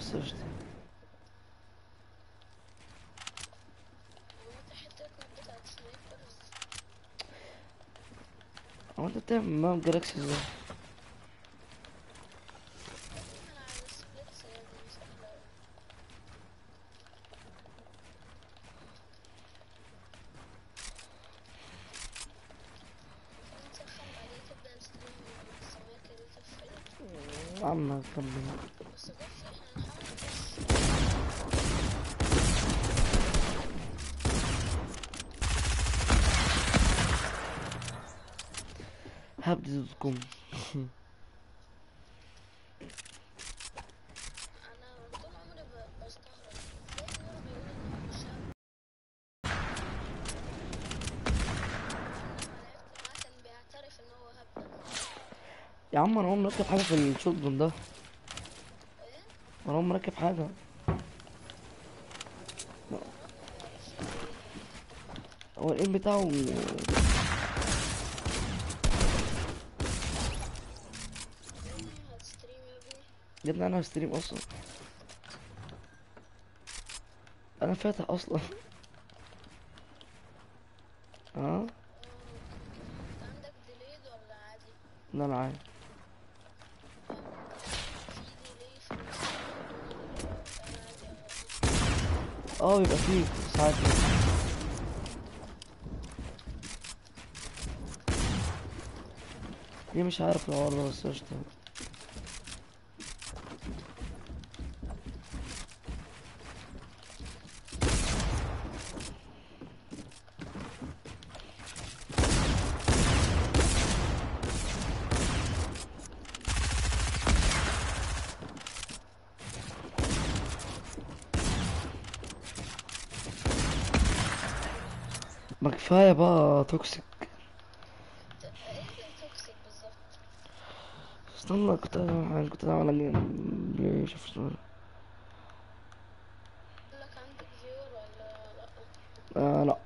بس قشطة. هو انت بتعمل ماب جالاكسي ازاي؟ عم كمل. هبدي دوت كوم. يا عم انا اقوم مركب حاجة في الشوت ده. انا اقوم مركب حاجة. هو الايم بتاعه جبنا انا هستريم اصلا. انا فاتح اصلا. اه. لا انا عارف. اه بيبقى فيه ساعات كده. ليه مش عارف الحوار ده بس قشطة. ما كفاية بقى توكسيك. استنى كنت بعمل شوف اسمه إيه. آه لا.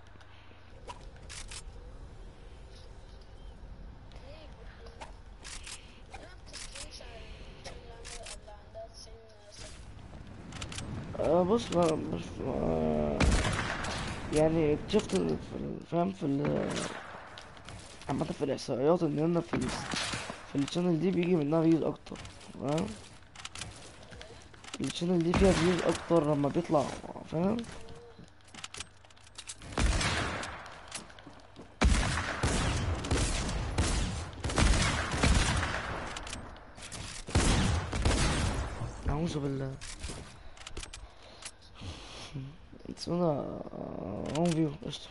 بص مش يعني اكتشفت فاهم عامة في الإحصائيات إن أنا في الشانل دي بيجي منها فيوز أكتر. فاهم. الشانل دي فيها فيوز أكتر لما بيطلع. فاهم. أعوذ بالله. اسمها هوم فيو قشطة.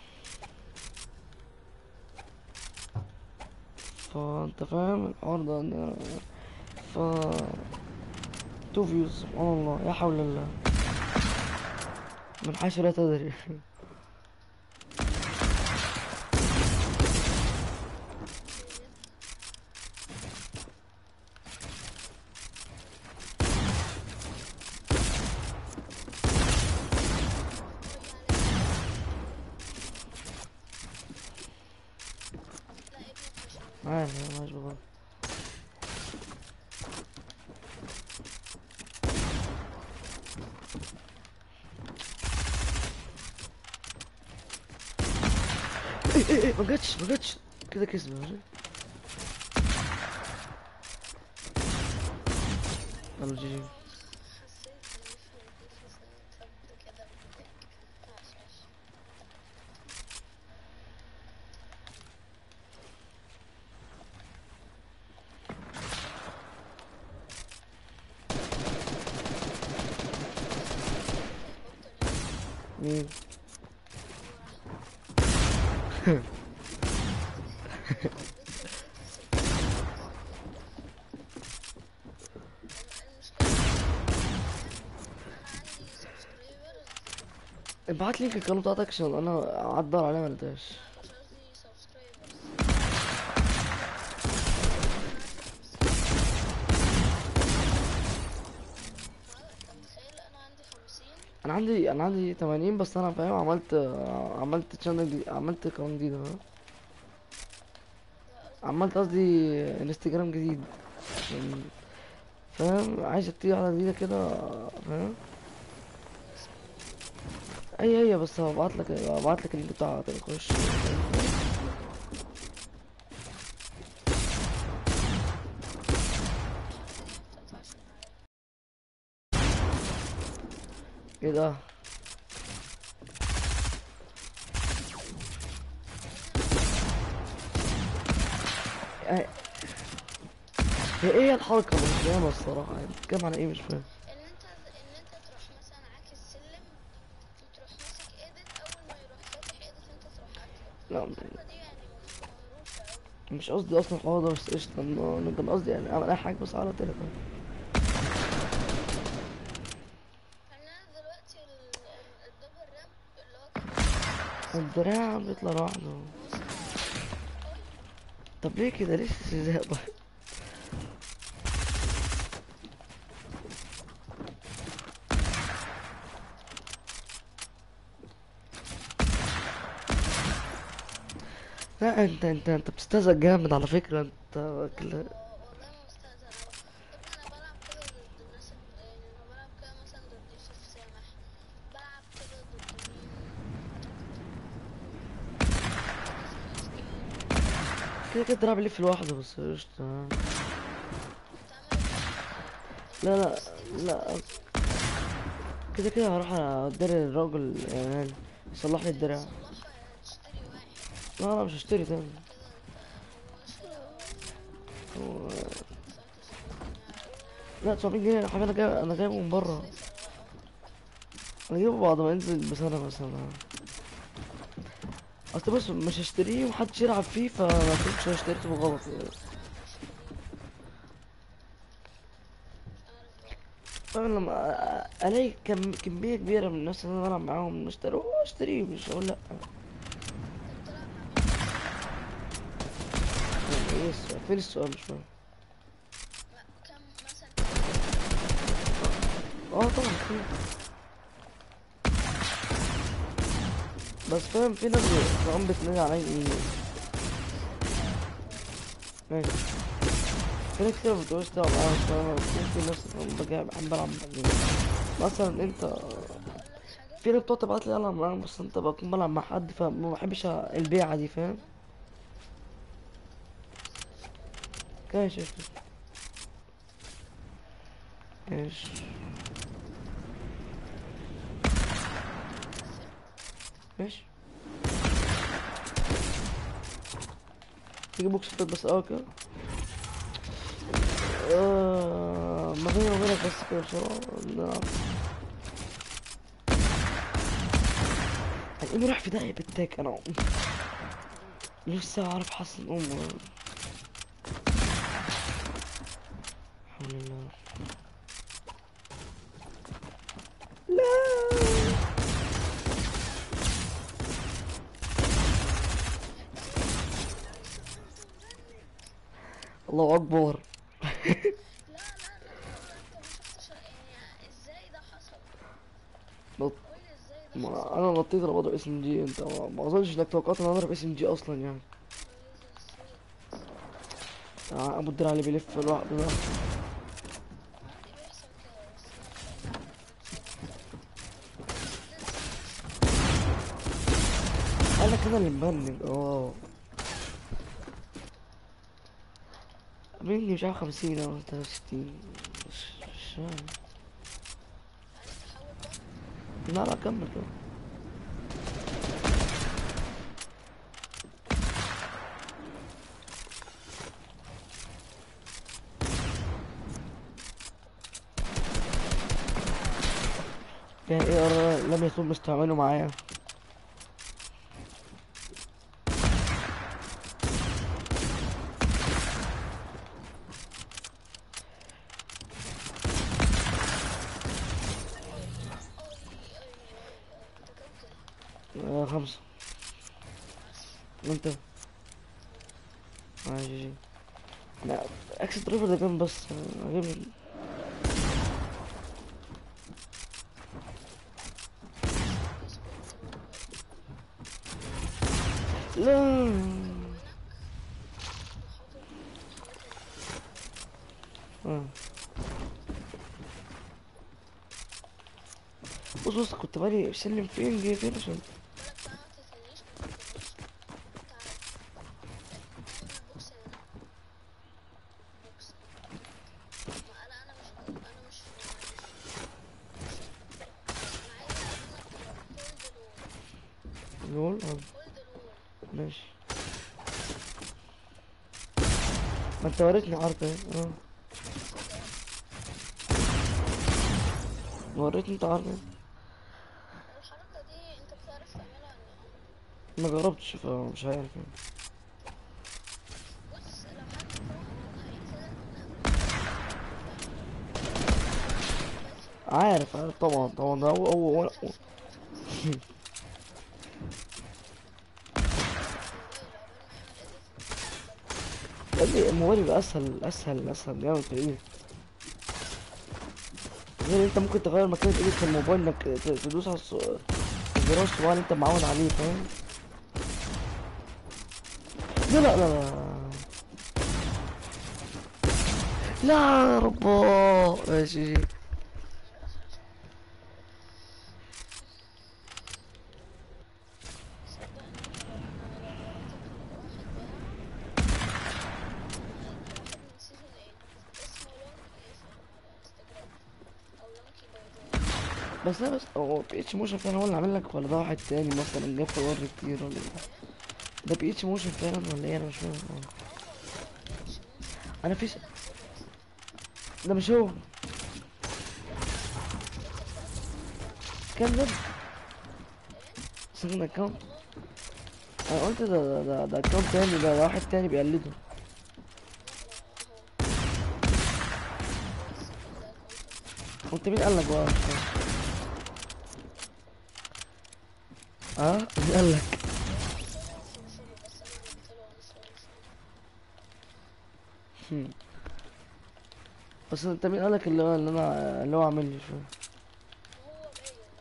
فأنت فاهم الحوار ده ف تو فيوز سبحان الله لا حول الله. من حيث لا تدري. عارف أنا مش بقول. إيه ما جاتش كده كسب ماشي. يلا جي جي. مين؟ ابعت لي القناة بتاعتك عشان انا اعدل عليها ما لقيتهاش. انا عندي 80 بس انا فاهم عملت عملت قناة جديدة فاهم؟ عملت قصدي انستجرام جديد عشان فاهم؟ عايزك تيجي على جديدة كده، فاهم؟ هي بس هبعتلك اللينك بتاعها تخش. ايه ده؟ هي هي ايه الحركة؟ مش فاهمة الصراحة، يعني بتتكلم على ايه؟ مش فاهم. ان انت تروح مثلا عاكس سلم وتروح ماسك ايديت، اول ما يروح فاتح ايديت انت تروح قاتله. لا، الحركه دي يعني مش معروفه قوي. مش قصدي اصلا الحوار ده، بس قشطة، انا كان قصدي يعني اعمل اي حاجة بس على تليفون. يعني انا دلوقتي الدبل رامب اللي هو كان بيوصل في الدراع الاخر بيطلع لوحده. وصل اي. طب ليه كده؟ ليه استهزاء طيب؟ لا، انت بتستهزأ جامد على فكرة، انت لا كده. والله ما مستهزأ. انا يا ابني انا بلعب كده ضد الناس يعني انا بلعب كده مثلا ضد يوسف سامح، بلعب كده ضد مين، ضد اسماعيل سكين. كده تلعب ليه في لوحده؟ بس قشطة. بتعمل ايه؟ لا لا الناس دي لا، بتستهزأ. كده هروح ادري الراجل يعني يصلح لي يا الدراع. تصلحه يا هتشتري واحد. لا مش هشتري تاني. كده انت هو شراء فعلا. هو- دفعت 700 جنيه على القناع. لا، 900 جنيه يا حبيبي، انا جايبه من بره. تصريفة بقى. انا جايبه بعد ما ينزل بسنة مثلا. اصل بص، مش هشتريه ومحدش يلعب فيه، فما كنتش اشتريته بالغلط يعني. انا هشتريه، مش عارف بقى. فاهم؟ لما الاقي كمية كبيرة من الناس اللي انا بلعب معاهم اشتروه، اشتريه، مش هقول لا. انت بتلعب مع مين اصلا؟ يعني ايه السؤال؟ فين السؤال؟ مش فاهم. كم مثلا كم واحد بتلعب معاهم؟ اه طبعا في. بس فاهم، في ناس بتقوم بتنادي عليا ايه. ماشي. في ناس كتير مبتبقاش تلعب معايا، بس انا في ناس بحب العب معاهم. مثلا انت، اقول لك حاجة. في ناس بتقعد تبعت لي العب معاهم، بس انت بكون بلعب مع حد فما بحبش البيعة دي، فاهم؟ بس قشطة والله. ماشي قشطة. ماشي. موافق. ماشي. تيجي بوكس فات بس كده. ما بيني وبينك بس كده بسرعة نلعب. هنقوم رايح في داهية بالتاك انا. لسه عارف حسن امه. حول الله. لا. الله اكبر. لا لا لا لا لا، انت ما شفتش يعني ازاي ده حصل؟ نط. قولي ازاي ده حصل. ما انا نطيت، انا بضرب اس ام جي، انت ما اظنش انك توقعت ان انا اضرب اس ام جي اصلا يعني. نهار اسود. ابو الدراع اللي بيلف لوحده ده. عندي بيحصل كده بس انا مش قادرة اعمل نفسي ابطل. لسه. قال لك انا اللي مبنج. مني مش عارف 50 او 63. مش فاهم. عايز تحول بقى؟ لا لا، كمل كده. يعني ايه لم يتم استعماله معايا. انت كام كده؟ 5. عسل. وانت؟ تمام. جي جي. لا، اكس دريفر ده كان بس عجبني. بس اي سبورت برضه. لا. مكونك وحاطط الحاجات اللي فيه. آه. بص بص، كنت بادئ سلم فين جه فين عشان بالك بقى ما تتنيش ما تتنيش. تعال اعمل بوكس هنا. بوكس. ما انا مش انا مش انا عايز منك هولد الوول. نقول هولد الوول. ماشي. ما انت وريتني حركة اهي. اه ازاي؟ وريتني انت حركة اهي. الحركة دي انت بتعرف تعملها ولا لا؟ ما جربتش فمش عارف يعني. بص لو حد برو هيقتلك من قبل ما تعملها. بس عارف عارف طبعا طبعا، ده لا هو تخافش نوبل فاست. ظبط الموبايل عقبال ما يعمل اديت الموبايل. يا ابني الموبايل بيبقى اسهل جامد في الايد. غير انت ممكن تغير مكان الايد في الموبايل، انك تدوس على الزرار الصغير اللي انت معود عليه، فاهم؟ لا لا لا لا لا يا رباه. ماشي. صدقني انا لو وريتك واحد بيلعب واحد من سيزون 8 اسمه لونكي اف ام على انستجرام او لونكي باي ذا واي. بس لا، بس هو بي اتش موشن فعلا هو اللي عامل لك، ولا ده واحد تاني مثلا جاب فور كتير ولا ايه؟ ايه ده بي اتش موشن فعلا ولا ايه؟ انا مش فاهم. هو بي اتش موشن انا انا في عامل لك فولو اصلا. ده مش هو. افتكر ده اكونت بتاعه. كان ده ايه سجن اه اكونت. والله. انا قلت ده اكونت تاني، ده واحد تاني بيقلده. لا اهو. هو السكند اكونت بتاعه. وانت مين قال لك بقى؟ مش فاهم. اه مين قال لك؟ هو فولو فور فولو بس انا قلت له ان فولو فاهم. بس انت مين قال لك اللي هو عامل لي؟ مش فاهم. هو باين.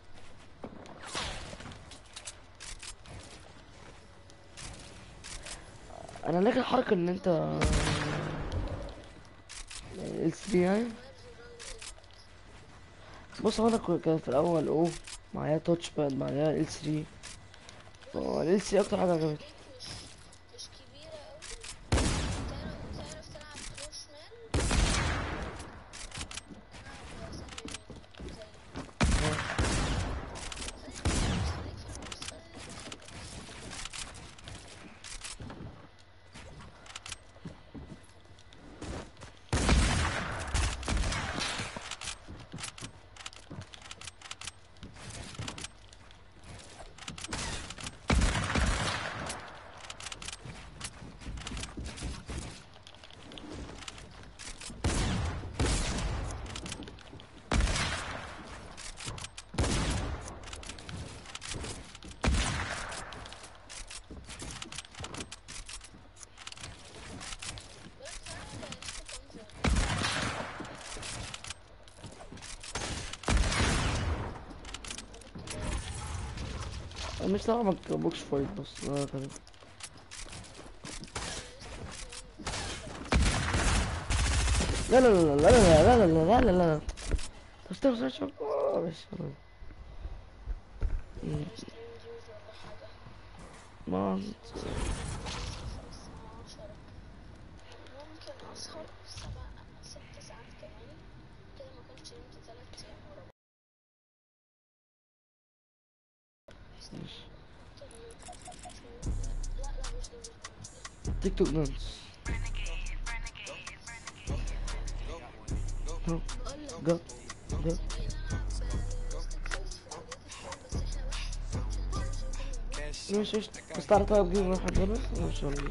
انا لك الحركه ان انت ال 3 يعني. where the round end. بص هو انا كان في الاول معايا تاتش باد، معايا ال 3. ال بص 3 اكتر حاجه انت عجبتني. ايديك مش كبيرة قوي. تعرف تلعب برو شمال. العب سهم يمين زي. خليك في البوكس خليك في البوكس. بالك صحيح ده انستا كونز ولا ايه؟ عبط ليه؟ انا مش لعبك بوكس فايت بس كان. لا انا انستا كونز 1 بلعب. لا لا لا لا لا لا لا لا لا لا. استنى شوف. ماشي. ممكن اشتري ديوز ولا حاجة. ما الساعة 0 الساعة 10. ممكن اسهر 6 ساعات كمان. كده ما كنتش نمت 3 ايام ورا بعض. استنى احط شو. لا مش دي مش دي مش دي. تيك توك دانس. بقولك جو جو. تيجي نلعب ستيك فايت في الإيديت ستور بس احنا بس عشان سيرجي يكون موجود. مش بس تعالى طيب جيب واحد بره ان شاء الله.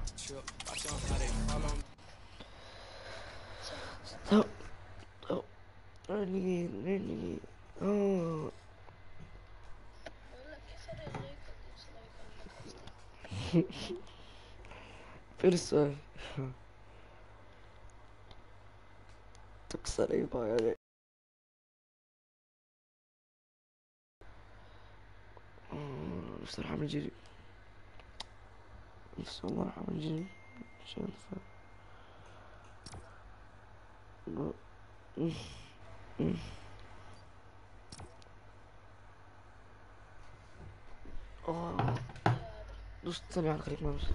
سهل. طب طب ريلي اه. بقولك ايه فرق اللايك والديسلايك عندك قصدي. فين السؤال؟ تكسر ايه بقى يعني؟ نفسي اروح اعمل جيم. نفسي والله اروح اعمل جيم. مش عارف. دوس ثانية واحدة، خليك معايا بس.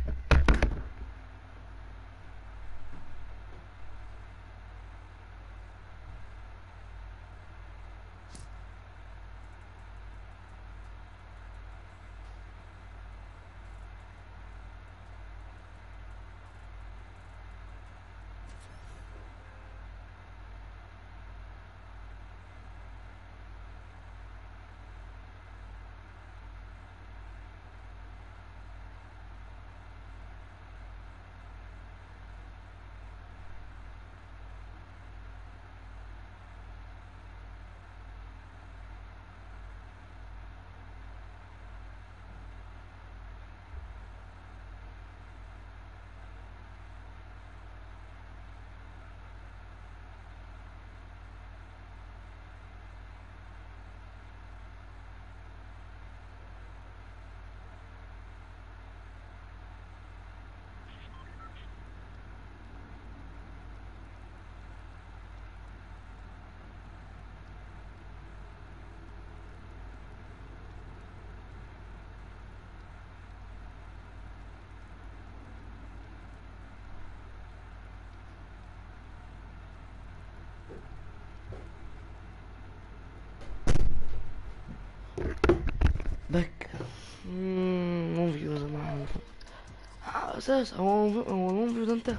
باك. مون فيو يا جماعة. اساس هو المون فيو ده انت؟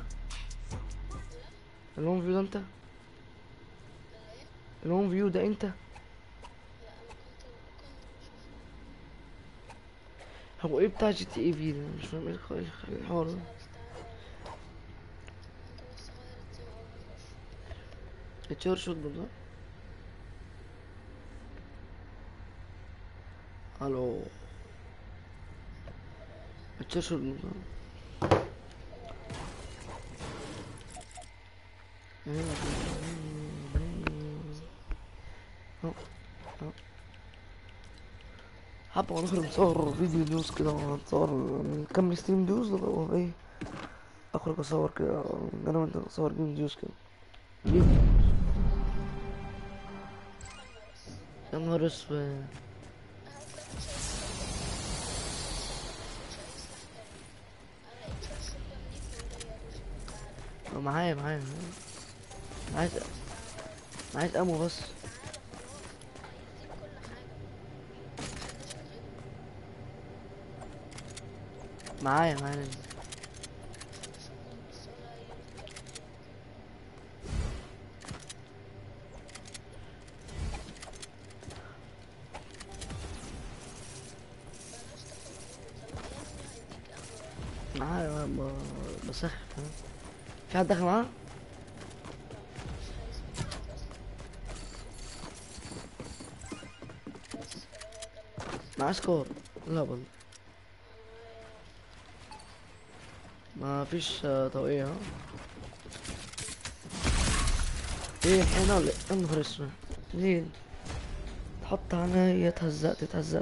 المون فيو ده انت؟ ايه؟ المون فيو ده انت؟ لا انا كنت هو ايه بتاع جي تي اي في ده؟ مش فاهم ايه الحوار مش ده. عارف. تعالى انت بس غير التيم اول ما تخش. اتشهر شوت ده. الو. اتشهر شوت ده. حابة نخرج نصور فيديو نيوز كده، ونصور نكمل ستريم نيوز ولا ايه؟ اخرج اصور كده انا وانت نصور جيم نيوز كده. جيم. استنى بس. يا نهار اسود. هات لك تشارج شوتجن. مفيش اي سلاح تاني. انا لقيت تشارج شوتجن ليك وليا لوجن، تعالى. معايا. عايز خلاص تعالى. عايز امو بس. تعالى خلاص، ما هو يديك كل حاجة. محدش يتغلب. معايا. مش انت شوتجن بس ولا يونت كمان يونت. بلاش تاخد لوت، انا يا ابني هيديك امو واحد. بسخف. في حد داخل معاه؟ لا مش هيثبت لوت اصلا. بس كده هو ده اللوت. معاه سكور. لا والله. انا معايا. ما فيش توقيع ها؟ ايه الحين ولا إيه؟ يا نهار اسود. ليه تحط عليا؟ اتهزقت.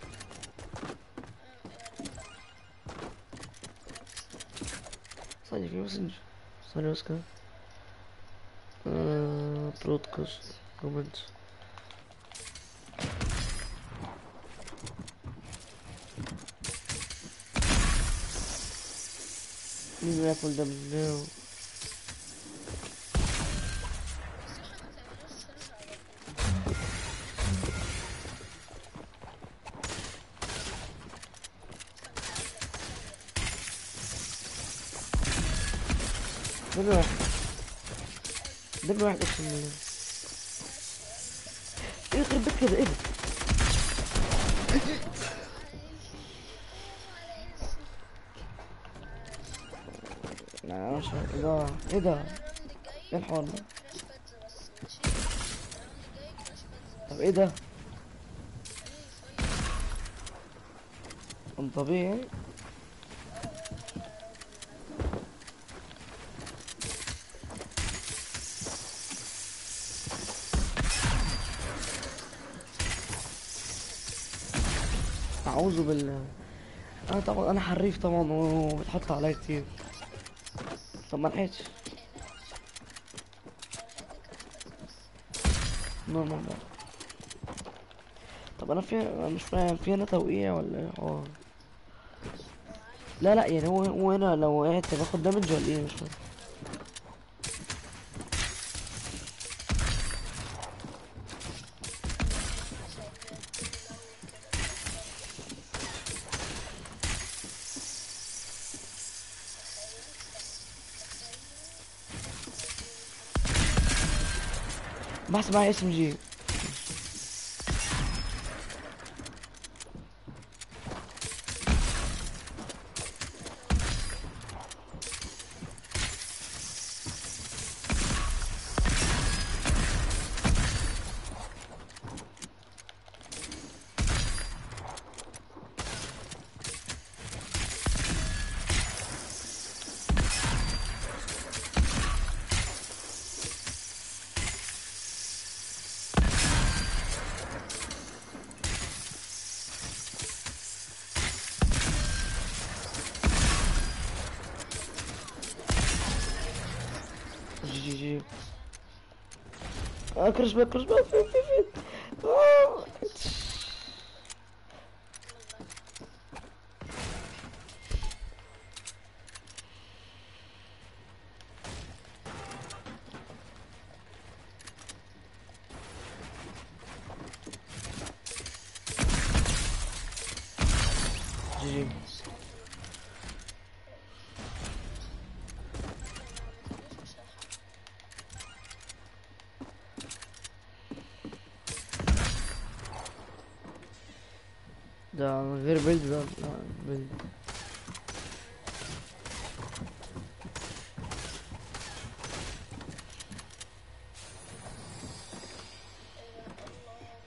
ثانية في مسنجر. ثانية بس كده. برودكاست. كومنت. مين ياكل ده بالله؟ نصيحة ما تعملوش سيرش على طول. ثانية اقول لك ثانية. دل واحد. دل واحد اقسم بالله. ماشي اعمل نفسك ايه عبيط. يخرب بيت كده؟ ايه ده؟ معلش. ماشي. لا مش عارف. ايه ده؟ تعالى الراوند الجاي ايه الحوار ده؟ كراش بادز بس، ماشي. الراوند الجاي كراش بادز طب بس. ايه ده؟ فري فاير. من طبيعي. اه هي راوند نازلة دلوقتي. استنى ننزل. اعوذ بالله. انا طبعا انا حريف طبعا وبتحط عليا كتير. كراش بادز بس. طب ما لحقتش. ما لحقناش. لو لحقت كراش بادز بس. نورمال بقى. طب انا في، انا مش فاهم في هنا توقيع ولا ايه الحوار؟ مفيش. لا لا يعني هو هنا لو وقعت باخد دامج ولا ايه؟ مش فاهم. شايفين الأول كده بفكرني. تخيل استنى، تخيل عايزين حد. بحسب معايا اس ام جي. جي. عشان كرش باك كرش باك فين. آه. كمل لايف عادي. جي. لو ما عملتليش مش هلحق. ده من غير بيلد ده. لا بيلد. ايه ده الله.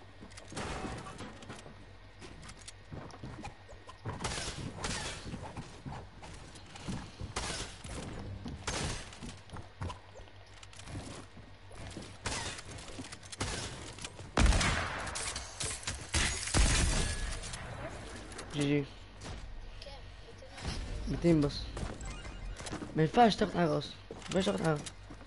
جي. كام؟ 220 صح؟ 200 بس. ما ينفعش تاخد حاجة اصلا، ما ينفعش تاخد حاجة.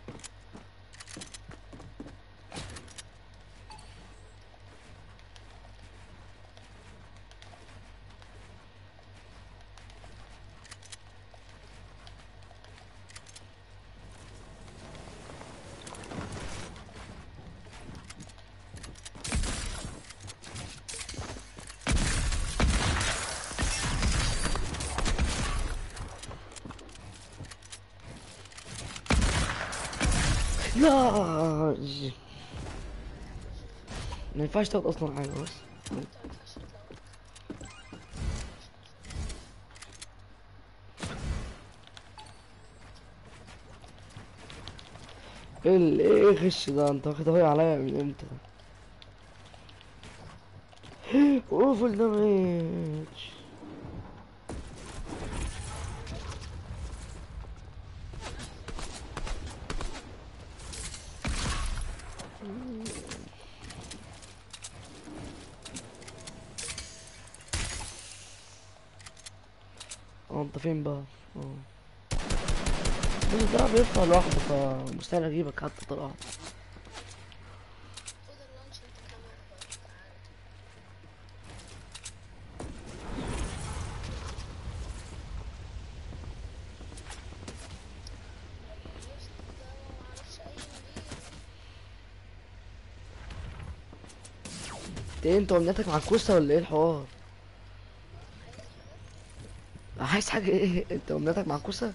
لا جي. ما ينفعش تاخد اصلا حاجة بس. انت ما ينفعش تلوت. مش عارفة. ايه الغش ده؟ انت واخد اهوي عليا من امتى؟ اوفل دامج. اه انت فين بقى؟ اه بس الدرع بيرفع لوحده فمستحيل اجيبك حتى طلع. خد اللانش انت كمان بقى، تعالى. البيست ده ما معرفش اي بيه. ايه انت امنيتك مع الكوسه ولا ايه الحوار؟ عايز حاجة. عايز حاجه ايه؟ انت امنيتك مع الكوسه؟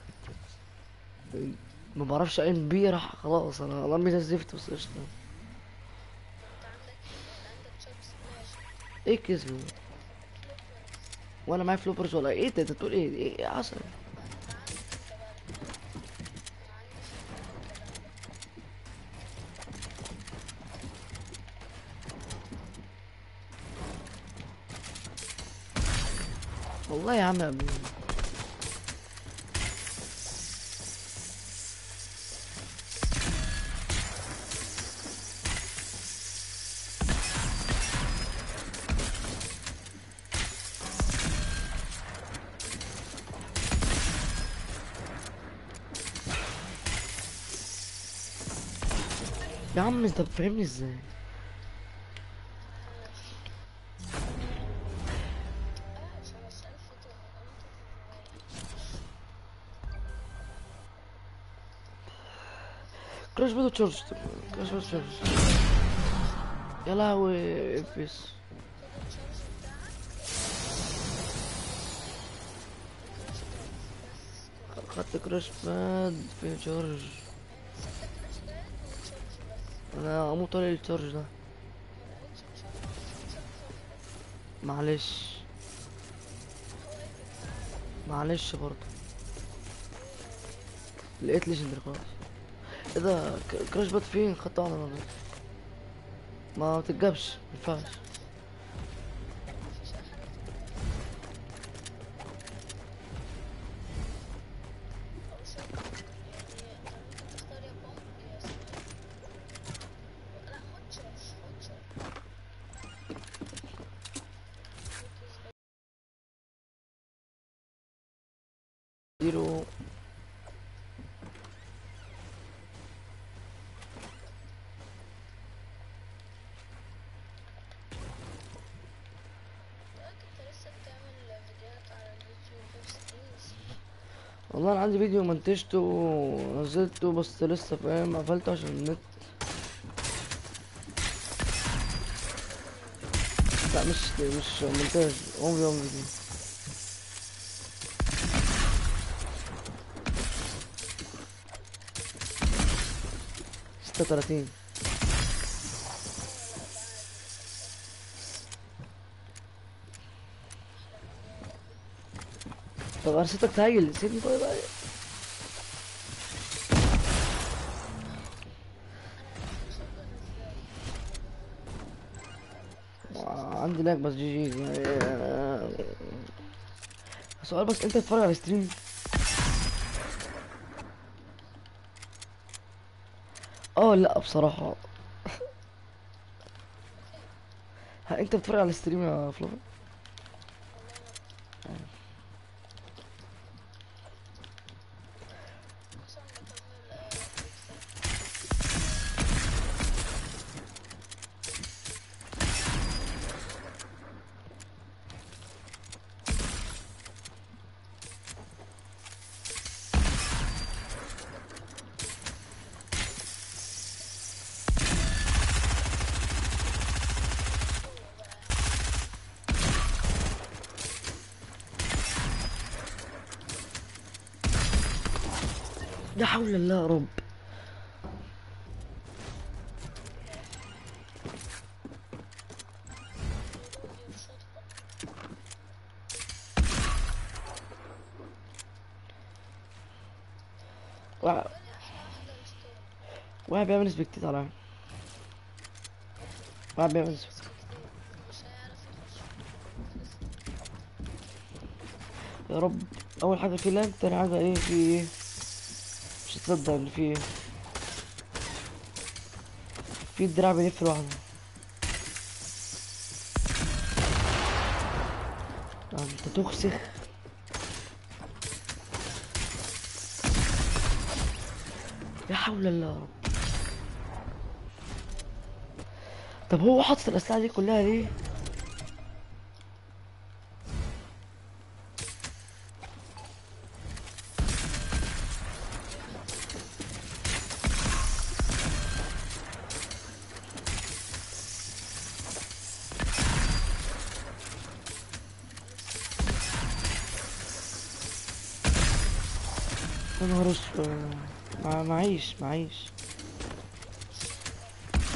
ما بعرفش اي بي راح خلاص، انا ضمي زي الزفت بس قشطه. ما انت عندك ايه؟ انت عندك شوبس ماشي. ايه الكذب ده؟ فلوبرز. ولا معايا فلوبرز ولا ايه ده؟ انت بتقول ايه؟ ايه عسل. ده عندك انت بقى الكلام ده. ما عنديش انا بقى الكلام ده. والله يا عم يا ابني. يا عم انت بتفهمني ازاي؟ عاش 5000 دولار. كراش باد تشارج. كراش باد تشارج. يا لهوي اف اس. خد التشارج بتاعك. الكراش باد بس كده. خدت كراش باد في تشارج. يعني ستة كراش باد وتشارج بس. انا اموت طالع التشارج ده. ما لقيتش تشارج، في تشارج واحدة. معلش. هو ايه تعالى. معلش برضه. ليه ليه معلش. لقيت ليجندري خلاص. ايه ده؟ كراش باد فين؟ خدت واحدة من ده. ما بتتجابش، مينفعش. مفيش اي حاجة بتتجاب. او شوت يعني انت ممكن تختار يا بومب يا سنايبر. لا خد تشارج، خد تشارج. وكيس زيرو. متأكد انت لسه بتعمل فيديوهات على اليوتيوب لايف ستريمز؟ والله انا عندي فيديو منتجته ونزلته بس لسه فاهم قفلته عشان النت. لا مش مونتاج، عمري فيديو. 36. اه لا ده عادي ده خلصان. احلى فيديوهات. طب انا سيبك تهيل، سيبني طيب. انا هديك شوتجن ازاي؟ عشان عندي لاج بس جي جي يعني. سؤال بس، انت بتتفرج على ستريم؟ اه لا بصراحة. ايه. ها انت بتتفرج على ستريم يا فلوفي؟ والله لا. عشان بكمل ابيكسل. قوة بقى. لا حول الله يا رب. reload your shotgun. واحد بالنسبة لي احلى واحدة الستورم. واحد بيعمل سبكتيت على واحد. واحد بيعمل ايه سبكتيت. سبكتيت؟ مش هيعرف يخش. خسر. يا رب. اول حاجة في لاج، تاني حاجة ايه في ايه؟ مش هتصدق ان في ايه. في الدراع بيلف لوحده. انت تخسخ. لا حول الله يا رب. طب هو حاطط الاسلحة دي كلها ليه؟ في واحد تحت. لسه تحت. يا نهار اسود. معيش. خش انا بقى.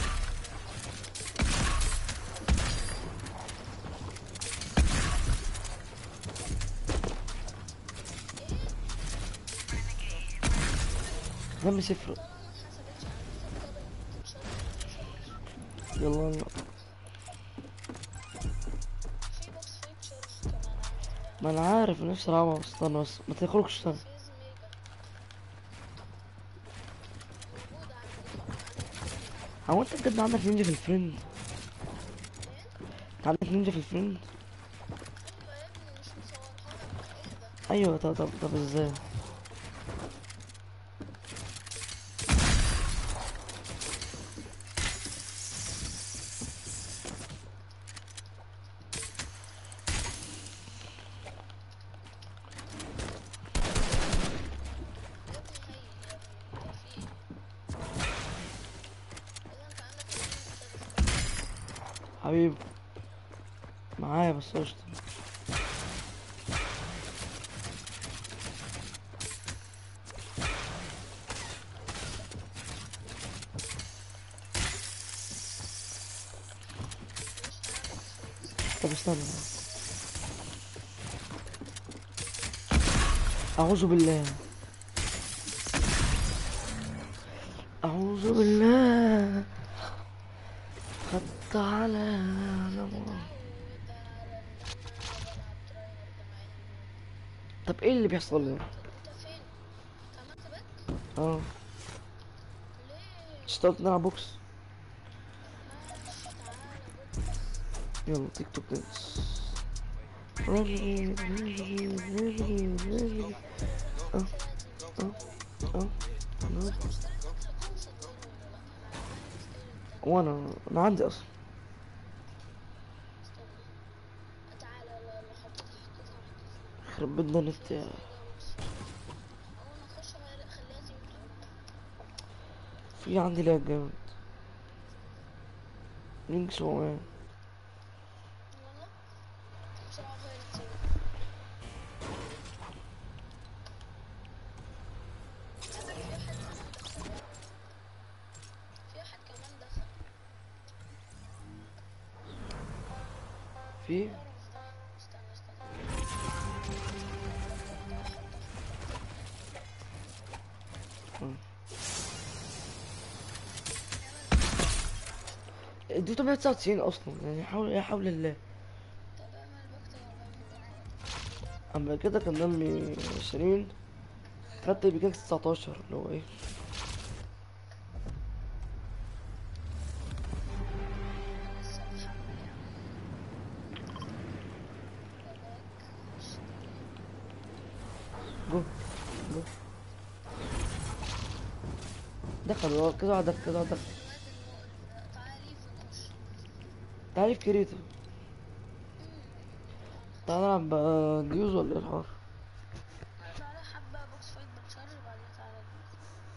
ايه. دم صفر. طالما ما اتحسبتش عندي فالطابق التشارج ما اتحسبتش. يلا يلا. في بوكس فيه تشارج كمان عندي بقى. ما انا عارف، نفسي العبها بس استنى بس ما تخرجش استنى. ديفيز ميجا موجود عندي عندي اتنين. هو انت بجد عندك نينجا في الفريند؟ ايه. انت عندك نينجا في الفريند؟ ايوه يا ابني مش مصورها لك اهدى. ايوه. طب ازاي؟ يا ابني هيل يا ابني انت في ايه. حبيبي معايا بس قشطة. مش تعالى بوكس فايت. طب استنى، أعوذ بالله، أعوذ بالله، خدت على نمر. اتعود على ان انا بلعب تراي هارد مع اني نوب. طب ايه اللي بيحصل لي؟ انت فين؟ انت عملت باك؟ اه ليه؟ اشتغلت نلعب بوكس. ماشي تعالى بوكس. يلا تيك توك دانس. اه فادي اه متولي. اه صح مشتري اكونت صدقني ولا لا؟ انا عايز اشتري التاني. وانا عندي اصلا. استنى. تعالى يلا يلا حطيتها. يخرب بيت ده نت في حاجة بوكس فايت. او انا اخش اخليها تيم 2. في عندي لاج جامد. لينكس هو ايه؟ والله بسرعة غير التيم. في واحد كمان دخل. في واحد كمان دخل. في القرف ده. استنى. الباك بتاعه حطه. اعمل باك تاني. دي 899 اصلا، يعني حول يا حول الله. طب اعمل باك تاني ولا اعمل باك عادي. اما كده كان دمي 20، خدت بيكاكس 19 اللي هو ايه. انا لسه محمل يا عم. يلا باك. اشتري. جو جو دخل هو كده واحد، دخل كده واحد، دخل. الواد المقرف ده تعالى ليف ونخش. تعرف كريتو؟ تعالى تعال نخش. نلعب ديوز ولا ايه الحوار؟ تعالى حبة بوكس فايت بتشارج بعدين تعالى ديوز.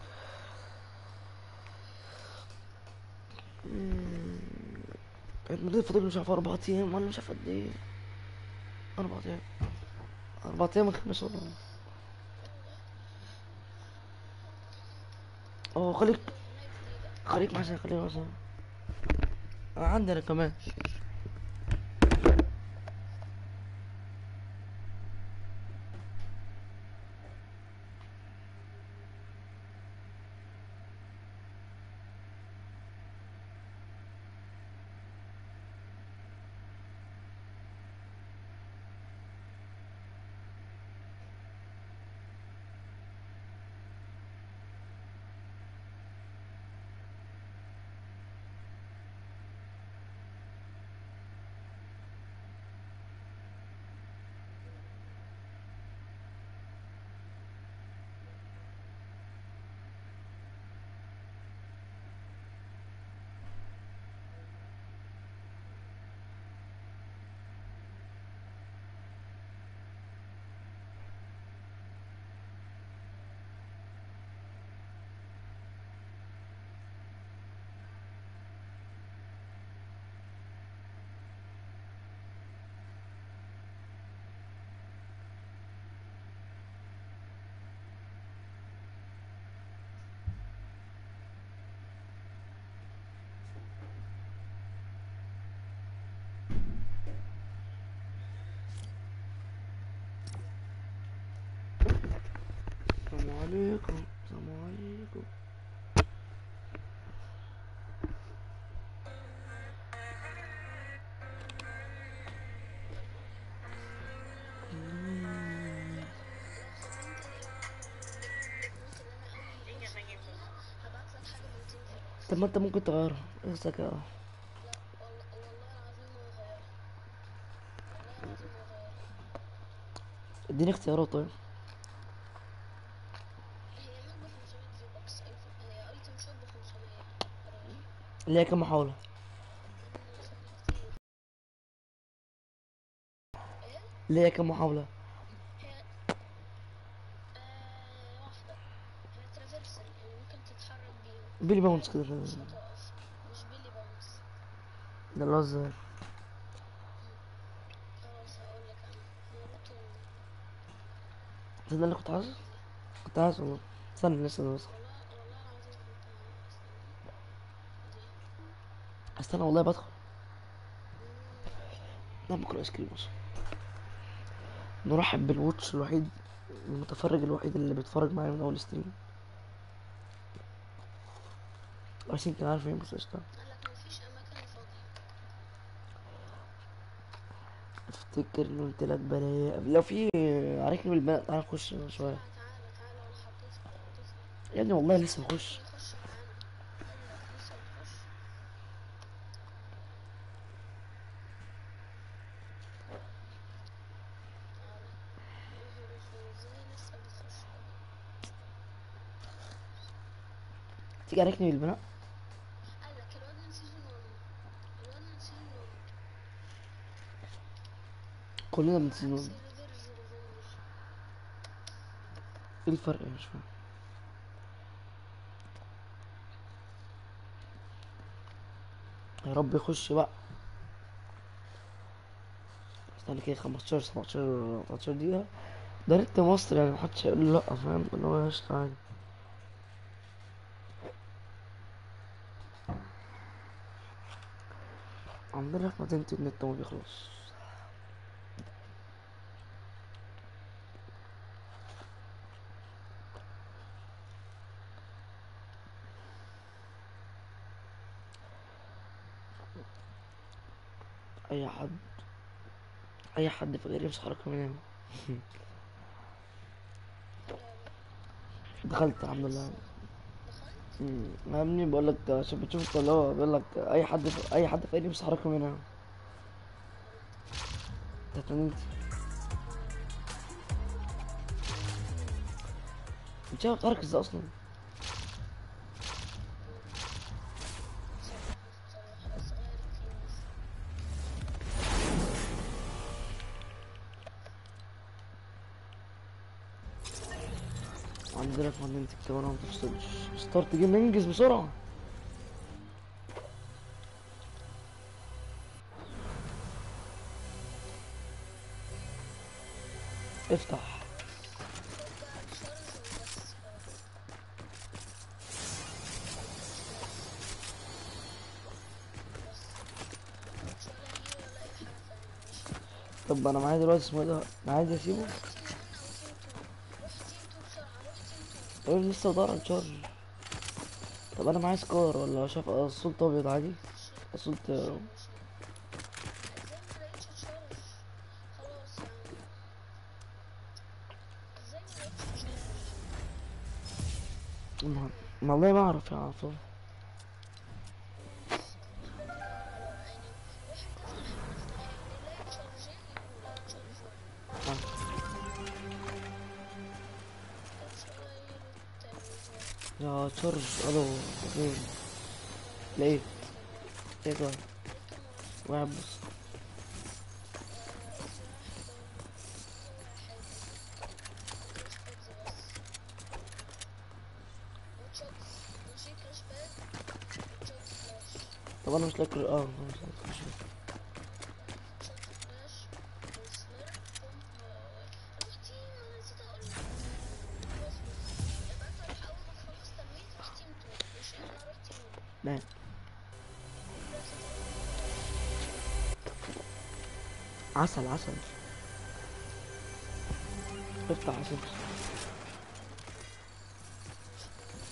المدير فاضل مش عارف 4 ايام ولا مش عارف قد ايه. 4 ايام، 4 ايام الخميس ولا. اه خليك، في أغنية جديدة. خليك مثلا. عندي انا كمان. السلام عليكم، السلام عليكم. لو ختمت الأكونت اللي أنا أول بوكس فيها هبعتلك حاجة ب 200 في بوكس. طب ما انت ممكن تغيرها اسمك اه. لا والله العظيم ما هغيرها. والله العظيم ما هغيرها. اديني اختيارات طيب. هي مش ب 500 في بوكس، هي ايتم شوب ب 500. قرايه. اللي هي كام محاولة؟ مش كتير. ايه؟ اللي هي كام محاولة؟ هي واحدة. هي ترافيرسل يعني ممكن تتحرك بيهم. بيلي باونس كده. مش هتقف. مش بيلي باونس. ده اللي هو ازاي؟ خلاص هقولك انا ناروتو ده اللي كنت عايزه. دي. كنت عايز والله. استنى لسه بس. والله العظيم كنت استنى دي. استنى والله بدخل. مم. نعم باكل ايس كريم اصلا. نرحب بالواتش الوحيد، المتفرج الوحيد اللي بيتفرج معايا من اول ستريم. عشان كان عارف مين، بس قشطة. قالك مفيش اماكن فاضية. افتكر ان قلت لك بلاقي لو في عارفني بالبنات، تعال نخش شوية. بسرعة تعالى انا حطيت لك. يا ابني والله في لسه زميلك بخش. بيخش معانا. يلا لسه بتخش. تعالى. يا نهار اسود ازاي لسه بتخش كمان. تيجي عارفني بالبنات. قالك الواد من سيزون 1. الواد من سيزون 1. كلنا اه اكس بنسينون. ريفيرج ريفنج. ايه الفرق مش فاهم. يا رب يخش بقى. استنى كده 15 17 18 دقيقة. ده نت مصر يعني محدش هيقول لي لأ، فاهم اللي هو قشطة عادي. عندنا في مدينتي النت ما بيخلص. أي حد، أي حد في غيري يمسح رقم ينام. لا لا. دخلت الحمد لله. لسه دخلت. يا ابني بقول لك عشان بتشوف اللي هو بيقول لك أي حد في غيري يمسح رقم ينام. يا رب. بتاعت مدينتي. يا رب. مش عارف اتحرك ازاي أصلا. صباح صغير التيم بس. عندنا في مدينتي الكاميرا ما بتفصلش. ستارت جيم، انجز بسرعة. افتح. خلاص خد بقى تشارج وبس خلاص. بس بس مش ولا هيل ولا اي حاجة تانية ماشي. طب انا معايا دلوقتي اسمه ايه ده، انا عايز اسيبه. روح تيم 1 او تيم 2. روح تيم 2 بسرعة روح تيم 2. طب لسه بدور على خلاص. الشارج. طب انا معايا سكار ولا شاف الصوت ابيض عادي. الصوت. شيل. ازاي ما لقيتش تشارج. خلاص يا عم. ازاي ما لقيتش تشارج. يا ابني. والله ما اعرف يا عطل. خلاص تدور على يعني. واحد افتح اللي يلاقي تشارجين يقول تشارج واحد. مكانش ولا يلو التاني ظاهر. يا تشارج. الو. فين؟ انا لقيت. لقيته خلاص. لقيت واحد. لقيته مرة. واحد بس. اس واحد واحد. كراش بادز بس. وتشوكس ماشي كراش باد. وتشوكس فلاش. طب انا مش لاقي مش لاقي. تشوكس فلاش. وسلurp بومب. روح تيم انا نسيت اقولك. بص يبقى انت روح اول ما تخلص تنمية روح تيم 2 ماشي انا روح تيم 1. نعم. بس انت اول ما تخلص. عسل عسل. افتح عسل. ماشي تمام.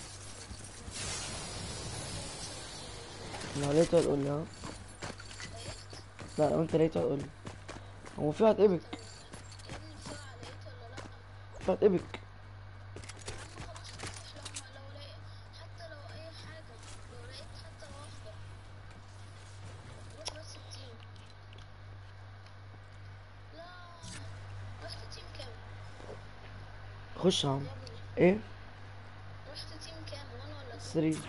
لو لقيته هتقول لي ها. لقيت. لا لو انت لقيته هتقول لي. هو في واحد ايبك. استنى يا ابني بسرعة لقيت ولا لأ. في واحد ايبك. يا عم خلاص روح لو لقيت. حتى لو أي حاجة. لو لقيت حتى واحدة. روح بس التيم. لا. رحت تيم كام. خش يا عم. يا ابني. ايه. رحت تيم كام 1 ولا 2. 3.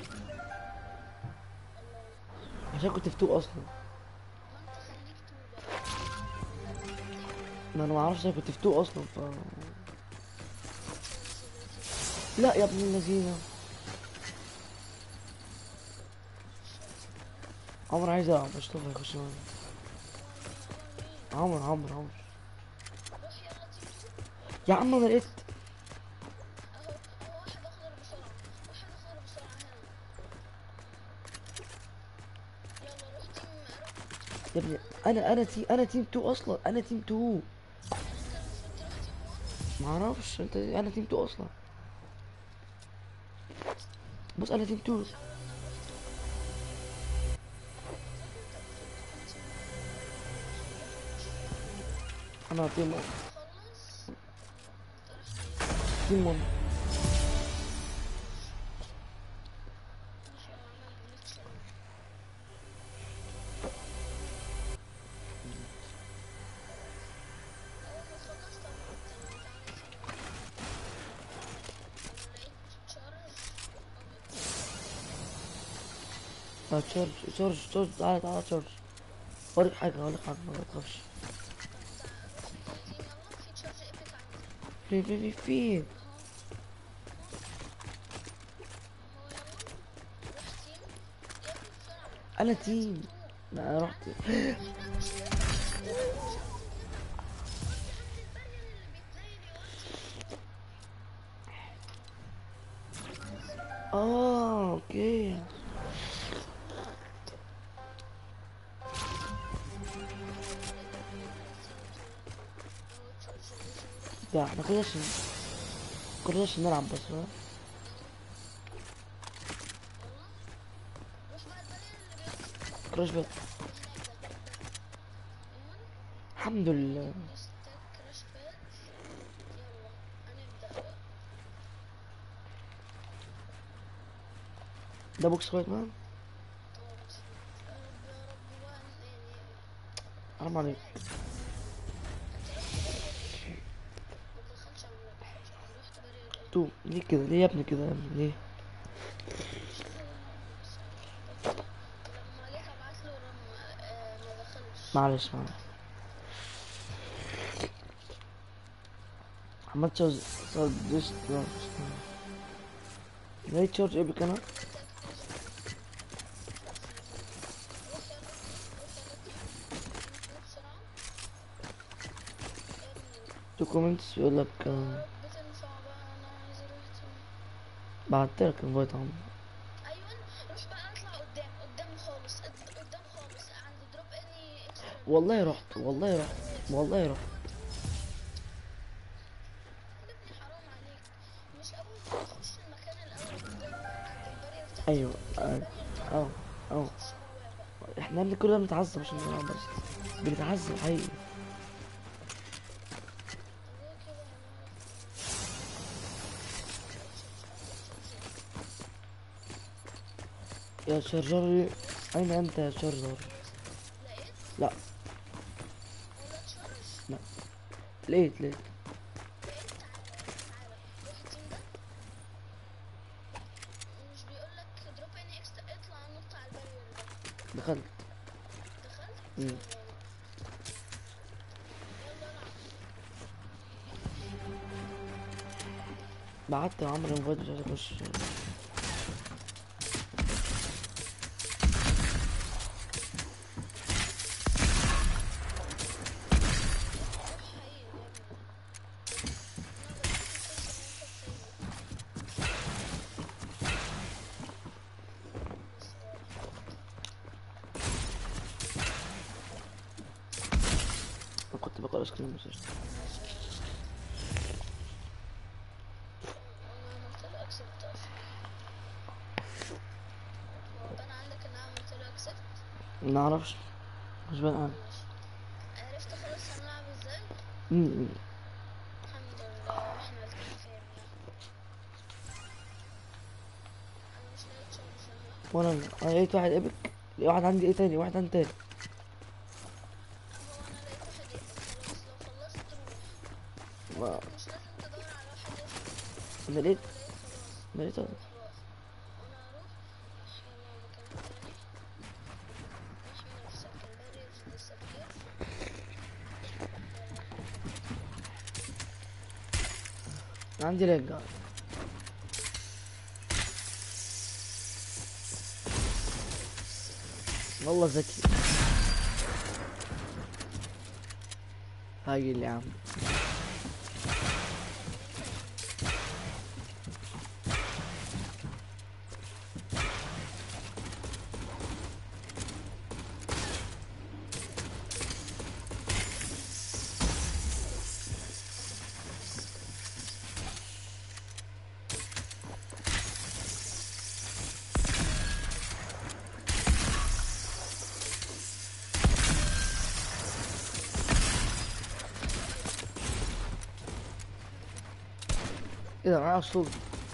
الله. عشان كنت في 2 اصلا. ما انت خليك 2 بقى. ما انا ما اعرفش، انا كنت في 2 اصلا responsibility. لا يا ابن اللذينه. عمر عايز العب، مصطفى يخش معانا. عمر مين؟ عمر. روح يلا تيم 2. يا عم انا لقيت. اهو واحد اخضر بسرعة، واحد اخضر بسرعة هنا. يلا روح تيم يا ابني انا تيم 2 اصلا، انا تيم 2. يعني انت المفروض تروح تيم 1. معرفش انت، انا تيم 2 اصلا. بص انا تيم 2. حاول نروح تيم 1. اعتقد انت المفروض تكون تيم 1 ولا مش فاهم. انا تيم 1. خلص. انت رحت ايه؟ تيم 1. ماشي، هو عمل جليتش اهو. اول ما تخلص طلع التاني، تعالى تيم 1. انا لقيت تشارج ابيض. تشارج، تعالى تشارج. اوريك حاجه ما تخافش. طب روح تاني تيم يلا، في تشارج ايبك عندي. في اهو اهو يلا. روح تيم يا ابني بسرعة. انا تعالى تيم تيم. 2. لا انا رحت. تعالى روح هناك، مش هتلعب مش هتلعب مش هتيجي هنا. ودي عند البرير اللي بيتزايد يا ودي. بسم الله. اوكي. يلا تيم 2. اهو تشارج الليجندري. ده احنا كل ده عشان نلعب بس فاهم؟ اهو يلا روح بقى البرير اللي بيودي. كراش بات. اللي هناك ده. ايوه. الحمد انا لله. هجيب لي ستاك كراش بادز. يلا هنبدأ بقى. ده بوكس فايت مان. اه بوكسفايت. يا رب يا رب بقى يعني. حرام عليك. ازاي انت رحت بارير ايه؟ ما تدخلش عم ما تدخلش عم رحت بارير ايه؟ تو ليه كده؟ ليه يا ابني كده يا ابني ليه؟ مش فاهم بصراحة بطة. ولما جيت ابعت له ما دخلش. معلش. عملت تشارج لقيت تشارج ايبك انا. اديتك ليجندري. اديتك ليجندري. روح يلا تيم 2 بسرعة. يا ابني. تو كومنتس بيقول لك يا رب تنفع بقى، انا عايز اروح تيم. بعت لك انفايت عم. ايوه. روح بقى اطلع قدام قدام خالص قدام خالص عند دروب اني اكسترا لوت. والله رحت عند والله دروب رحت اني اكسترا والله رحت. لوت. يا ابني حرام عليك. مش اول ما بتخش المكان الاول قدام عند البارير بتاعت ايوه الدروب في بارير تاني. اه اه. خش جواه بقى. احنا اللي كلنا بنتعذب عشان نلعب بس. بنتعذب حقيقي. ليه كده يا مالك؟ اي تشارج اي تشارج. يا شارجر، خلص. اين انت يا شارجر؟ خلاص. لقيت لا ولا تشارج. لا. لقيت. لقيت. تعالى روح التيم ده. مش بيقولك دروب اني اكسترا، اطلع نط على البارير ده. دخلت. دخلت. مم. يلا نط. يلا العب. بعت عمرو انفايت مش عايز اخش. روح هيل يا ابني. انا بديك الفرصة ان انت تهيل. بس بقى راح نط. انا كنت بقرا سكرين مسج. ماشي يا عم. انا عملت له اكسبت اصلا. هو بان عندك ان انا عملت له اكسبت. ما اعرفش، مش بان انا. ماشي. عرفت خلاص هنلعب ازاي. مم. الحمد لله احنا الاتنين فهمنا. انا مش لاقي تشارج اهي. انا لقيت واحد ايبك. واحد عندي ايه تاني، واحد عندي تاني. اهو انا لقيت واحد ايبك خلاص، لو خلصت روح. ما- مش لازم تدور على واحد ليجندري. انا لقيت انا لقيت خلاص. لقيت روح بقى. انا هروح. روح يلا مكان تاني. احمي نفسك الباريرز disappear. يلا. عندي لاج. والله ذكي. هاجي يا عم. ايه ده معايا صوت.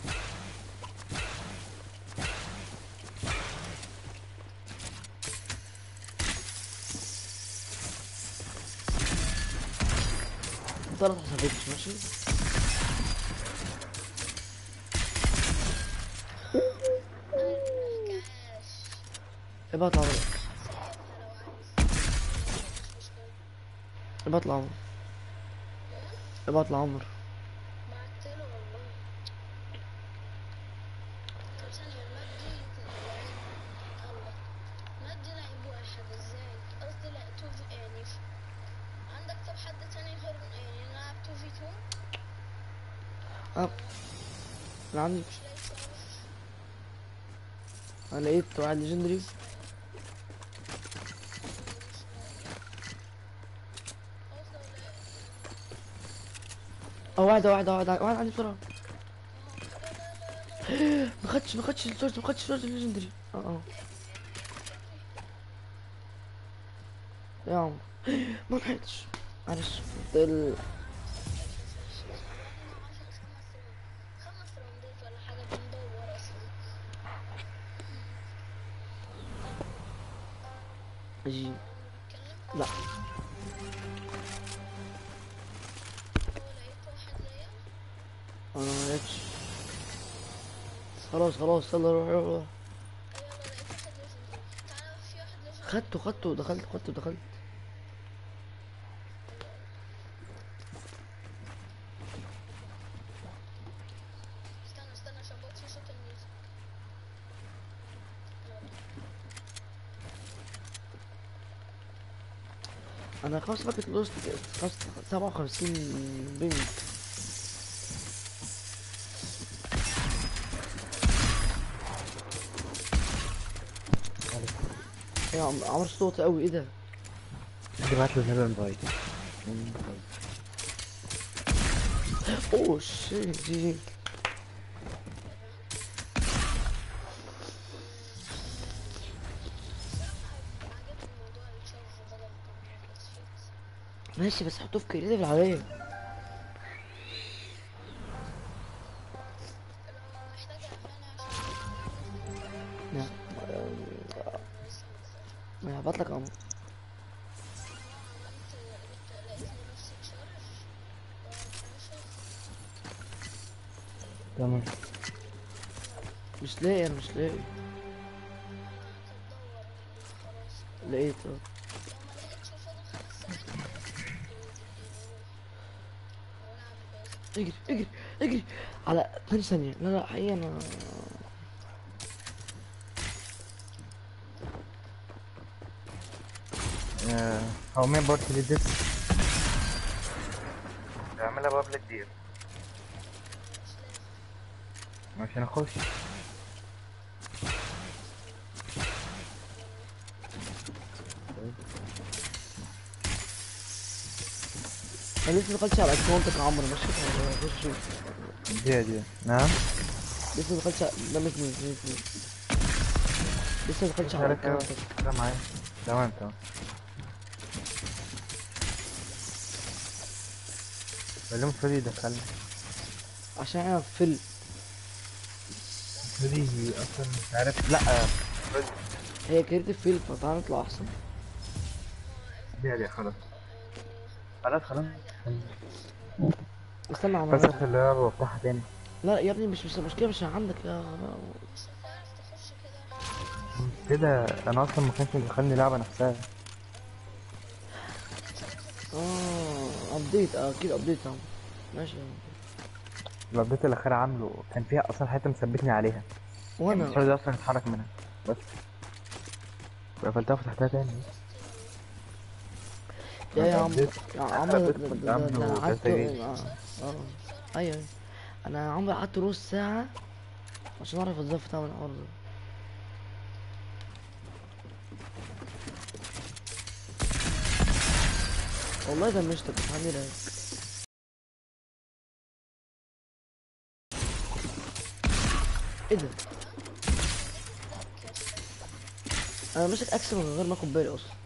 ثلاث حسابات ماشي. مرجعهاش. ابعت لعمرو. سيبها لو عايز، مش مشكلة. ابعت لعمرو. ابعت لعمرو. بعتله والله. طب ثانية، المات دي لعيب. الله، المات دي لعيب واحد ازاي؟ قصدي لا تو في يعني عندك. طب حد تاني غير يعني نلعب 2v2؟ أه. انا عندي. مش لاقي صالح. انا لقيت واحد ليجندري. مش لاقي. مش لاقي. خلاص لو لقيت. اه واحد عندي بسرعة. اهو. لا لا لا لا لا. ما خدش السورس، ما خدش السورس الليجندري. اه. اجري. يا عمرو. ما لحقتش. معلش. بقالنا 5 راوندات ولا حاجة بندور أصلا. جي. عمرو بيتكلم. لا. هو لقيت واحد زيك. انا ما لقيتش. خلاص يلا روح. يلا لقيت واحد ليجندري. تعالى في واحد ليجندري. خدته دخلت. استنى عشان بطفي صوت الميوزك. انا 5 باكت لوست. 57 بينج. يا عمر صوت قوي، ايه ده؟ حد بعت له النبي انفايت. اوه شيت جي. الصراحة عجبني موضوع التشارج بدل الفيت. ماشي بس حطوه في كريتيف العادية. لو محتاجة أغاني عشان لا. لسه منزلش. ما هبعت لك عمر. لقيت لنفسي تشارج وفينيشر. تمام. مش لاقي، انا مش لاقي. هتدور خلاص. لقيت لو ما لقيتش فاضل 5 ثواني خلاص روح والعب بس. اجري على 2 ثانية. لا حقيقة انا. هو مين بارت للديس؟ اعملها بابليك دير عشان اخش. انا لسه دخلتش على اكونتك يا عمرو، ماشي؟ شوف. دي نعم. لسه دخلتش لا مش مين. لسه دخلتش على اكونتك. ده معايا. تمام. بلوم فري دخلني. عشان انا في فري اصلا مش عارف. لا هي كريتيف فيلد، فتعالى نطلع احسن. دي خلاص. خلاص. استنى عمرو. فاتح اللعبة وافتحها تاني. لا يا ابني مش مشكلة، مش عندك يا مش هتعرف تخش كده. كده انا اصلا ما كانش مدخلني اللعبة نفسها. ابديت. اكيد ابديت يا عمرو. ماشي يا عمرو. الابديت الاخير عامله كان فيها اصلا حته مثبتني عليها. وانا مش راضي اصلا اتحرك منها. بس قفلتها وفتحتها تاني. يا انا عم، ابديت يا اخر عمرو، ابديت كنت ده انا عامله قعدت 3 جيجا. اه ايوه ايوه. انا يا عمرو قعدت نص ساعة عشان اعرف ازاي افتح من الحوار ده. والله ده مش مش عندي لاج. ايه ده؟ انا ماسك اكس من غير ما اخد بالي اصلا.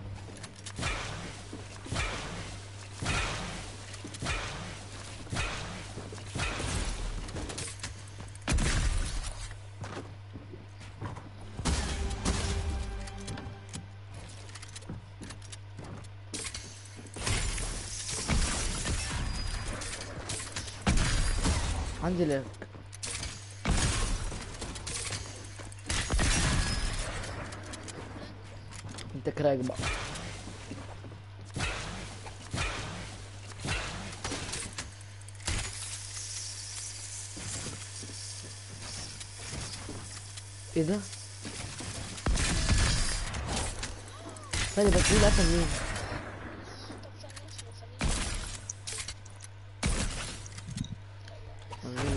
عندي لاج. انت كراك بقى. ايه ده؟ ثانية بس، مين قتل مين؟ مين؟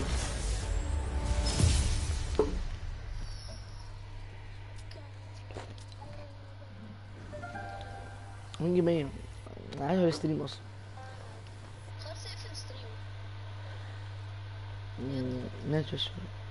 مين مين؟ انا عايز الستريم اصلا. خلاص اقفل ستريم. ماشي.